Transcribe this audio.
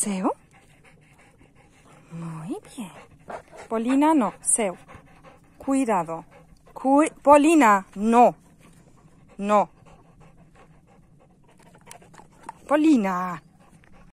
¿Seu? Muy bien. Polina, no. Seu. Cuidado. Polina, no. No. Polina.